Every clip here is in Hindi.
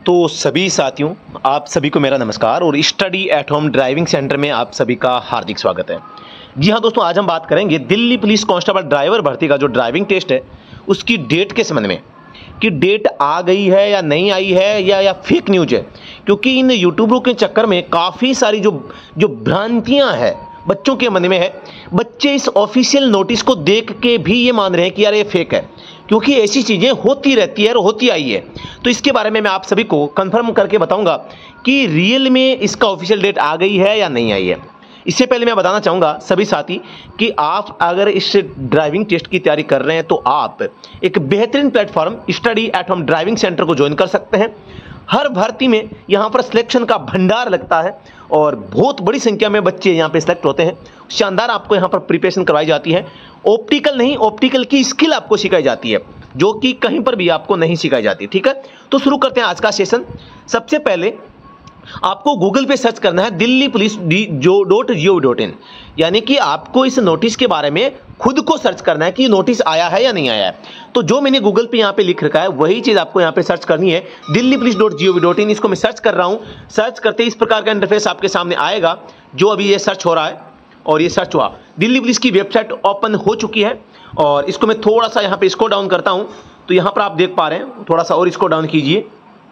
तो सभी साथियों, आप सभी को मेरा नमस्कार और study at home driving centre में आप सभी का हार्दिक स्वागत है। जी हाँ दोस्तों, आज हम बात करेंगे दिल्ली पुलिस कांस्टेबल ड्राइवर भर्ती का जो ड्राइविंग टेस्ट है उसकी डेट के संबंध में, कि डेट आ गई है या नहीं आई है या फेक न्यूज है। क्योंकि इन यूट्यूबरों के चक्कर में काफ़ी सारी जो भ्रांतियाँ हैं बच्चों के मन में है। बच्चे इस ऑफिशियल नोटिस को देख के भी ये मान रहे हैं कि यार ये फेक है, क्योंकि ऐसी चीज़ें होती रहती है और होती आई है। तो इसके बारे में मैं आप सभी को कंफर्म करके बताऊंगा कि रियल में इसका ऑफिशियल डेट आ गई है या नहीं आई है। इससे पहले मैं बताना चाहूँगा सभी साथी कि आप अगर इस ड्राइविंग टेस्ट की तैयारी कर रहे हैं तो आप एक बेहतरीन platform study at home driving centre को ज्वाइन कर सकते हैं। हर भर्ती में यहाँ पर सिलेक्शन का भंडार लगता है और बहुत बड़ी संख्या में बच्चे यहाँ पे सिलेक्ट होते हैं। शानदार आपको यहाँ पर प्रिपरेशन करवाई जाती है। ऑप्टिकल नहीं, ऑप्टिकल की स्किल आपको सिखाई जाती है जो कि कहीं पर भी आपको नहीं सिखाई जाती। ठीक है, तो शुरू करते हैं आज का सेशन। सबसे पहले आपको गूगल पे सर्च करना है दिल्ली पुलिस .gov.in, यानी कि आपको इस नोटिस के बारे में खुद को सर्च करना है कि नोटिस आया है या नहीं आया है। तो जो मैंने गूगल पे यहाँ पे लिख रखा है वही चीज़ आपको यहाँ पे सर्च करनी है, दिल्ली पुलिस .gov.in। इसको मैं सर्च कर रहा हूँ। सर्च करते इस प्रकार का इंटरफेस आपके सामने आएगा जो अभी ये सर्च हो रहा है। और ये सर्च हुआ, दिल्ली पुलिस की वेबसाइट ओपन हो चुकी है। और इसको मैं थोड़ा सा यहाँ पे स्क्रॉल डाउन करता हूँ तो यहाँ पर आप देख पा रहे हैं, थोड़ा सा और स्क्रॉल डाउन कीजिए।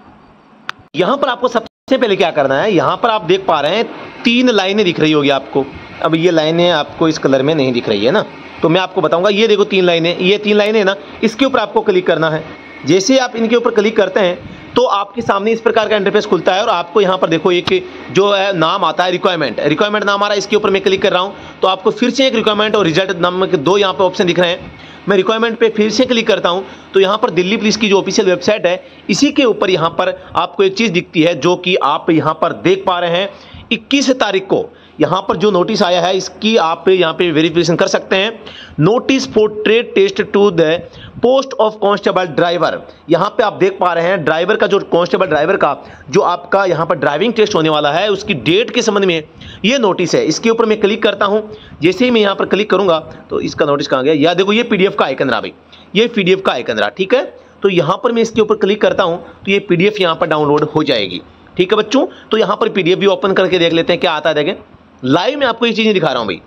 यहाँ पर आपको सबसे पहले क्या करना है, यहाँ पर आप देख पा रहे हैं 3 लाइनें दिख रही होगी आपको। अब ये लाइनें आपको इस कलर में नहीं दिख रही है ना, तो मैं आपको बताऊंगा। ये देखो 3 लाइनें, ये 3 लाइनें ना, इसके ऊपर आपको क्लिक करना है। जैसे आप इनके ऊपर क्लिक करते हैं तो आपके सामने इस प्रकार का इंटरफेस खुलता है और आपको यहाँ पर देखो एक जो है नाम आता है, रिक्वायरमेंट नाम आ रहा है। इसके ऊपर मैं क्लिक कर रहा हूँ तो आपको फिर से एक रिक्वायरमेंट और रिजल्ट नामक 2 यहाँ पे ऑप्शन दिख रहे हैं। मैं रिक्वायरमेंट पे फिर से क्लिक करता हूं तो यहाँ पर दिल्ली पुलिस की जो ऑफिशियल वेबसाइट है इसी के ऊपर यहाँ पर आपको एक चीज़ दिखती है जो कि आप यहाँ पर देख पा रहे हैं। 21 तारीख को यहाँ पर जो नोटिस आया है इसकी आप यहाँ पे वेरिफिकेशन कर सकते हैं। Notice for trade test to the post of constable driver, यहाँ पे आप देख पा रहे हैं ड्राइवर का, जो कांस्टेबल ड्राइवर का जो आपका यहाँ पर ड्राइविंग टेस्ट होने वाला है उसकी डेट के संबंध में ये नोटिस है। इसके ऊपर मैं क्लिक करता हूँ। जैसे ही मैं यहाँ पर क्लिक करूँगा तो इसका नोटिस कहाँ गया, या देखो ये PDF का आइकन रहा भाई, ये PDF का आइकन रहा। ठीक है, तो यहाँ पर मैं इसके ऊपर क्लिक करता हूँ तो ये PDF यहाँ पर डाउनलोड हो जाएगी। ठीक है बच्चों, तो यहाँ पर PDF भी ओपन करके देख लेते हैं क्या आता है। देखें, लाइव में आपको ये चीज़ें दिखा रहा हूँ भाई,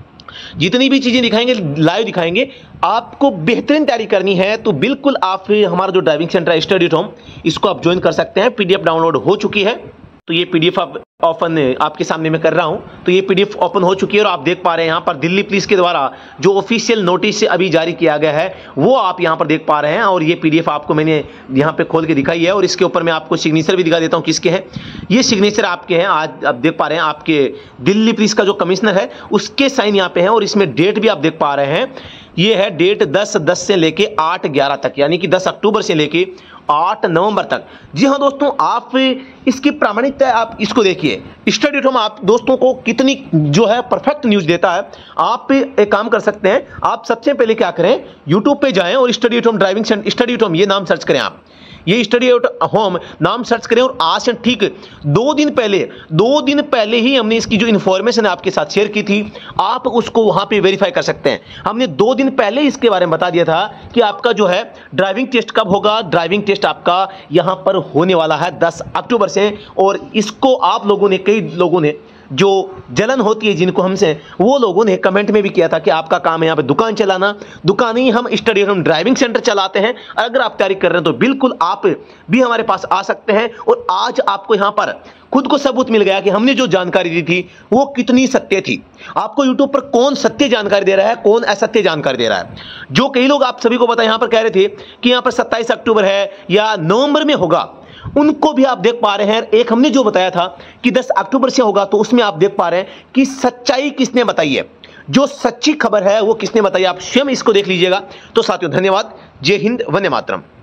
जितनी भी चीज़ें दिखाएंगे लाइव दिखाएंगे। आपको बेहतरीन तैयारी करनी है तो बिल्कुल आप हमारा जो ड्राइविंग सेंटर है स्टडी एट होम, इसको आप ज्वाइन कर सकते हैं। PDF डाउनलोड हो चुकी है तो ये PDF आप ओपन आपके सामने में कर रहा हूं तो ये PDF ओपन हो चुकी है और आप देख पा रहे हैं यहाँ पर दिल्ली पुलिस के द्वारा जो ऑफिशियल नोटिस अभी जारी किया गया है वो आप यहाँ पर देख पा रहे हैं। और ये PDF आपको मैंने यहाँ पे खोल के दिखाई है और इसके ऊपर मैं आपको सिग्नेचर भी दिखा देता हूँ किसके हैं। ये सिग्नेचर आपके हैं, आज आप देख पा रहे हैं आपके दिल्ली पुलिस का जो कमिश्नर है उसके साइन यहाँ पे हैं। और इसमें डेट भी आप देख पा रहे हैं, ये है डेट 10/10 से लेके 8/11 तक, यानी कि 10 अक्टूबर से लेके 8 नवंबर तक। जी हाँ दोस्तों, आप इसकी प्रामाणिकता आप इसको देखिए। स्टडी एट होम आप दोस्तों को कितनी जो है परफेक्ट न्यूज़ देता है। आप एक काम कर सकते हैं, आप सबसे पहले क्या करें, यूट्यूब पे जाएं और study at home driving centre, study at home ये नाम सर्च करें। आप ये स्टडी एट होम नाम सर्च करें और आज से ठीक 2 दिन पहले ही हमने इसकी जो इन्फॉर्मेशन आपके साथ शेयर की थी, आप उसको वहां पे वेरीफाई कर सकते हैं। हमने 2 दिन पहले इसके बारे में बता दिया था कि आपका जो है ड्राइविंग टेस्ट कब होगा। ड्राइविंग टेस्ट आपका यहां पर होने वाला है 10 अक्टूबर से। और इसको आप लोगों ने, कई लोगों ने जो जलन होती है जिनको हमसे, वो लोगों ने कमेंट में भी किया था कि आपका काम है यहाँ पे दुकान चलाना। दुकान ही हम study at home driving centre चलाते हैं। अगर आप तैयारी कर रहे हैं तो बिल्कुल आप भी हमारे पास आ सकते हैं। और आज आपको यहाँ पर खुद को सबूत मिल गया कि हमने जो जानकारी दी थी वो कितनी सत्य थी। आपको यूट्यूब पर कौन सत्य जानकारी दे रहा है, कौन असत्य जानकारी दे रहा है। जो कई लोग आप सभी को पता यहाँ पर कह रहे थे कि यहाँ पर 27 अक्टूबर है या नवंबर में होगा, उनको भी आप देख पा रहे हैं। एक हमने जो बताया था कि 10 अक्टूबर से होगा, तो उसमें आप देख पा रहे हैं कि सच्चाई किसने बताई है, जो सच्ची खबर है वो किसने बताई। आप स्वयं इसको देख लीजिएगा। तो साथियों धन्यवाद, जय हिंद, वंदे मातरम।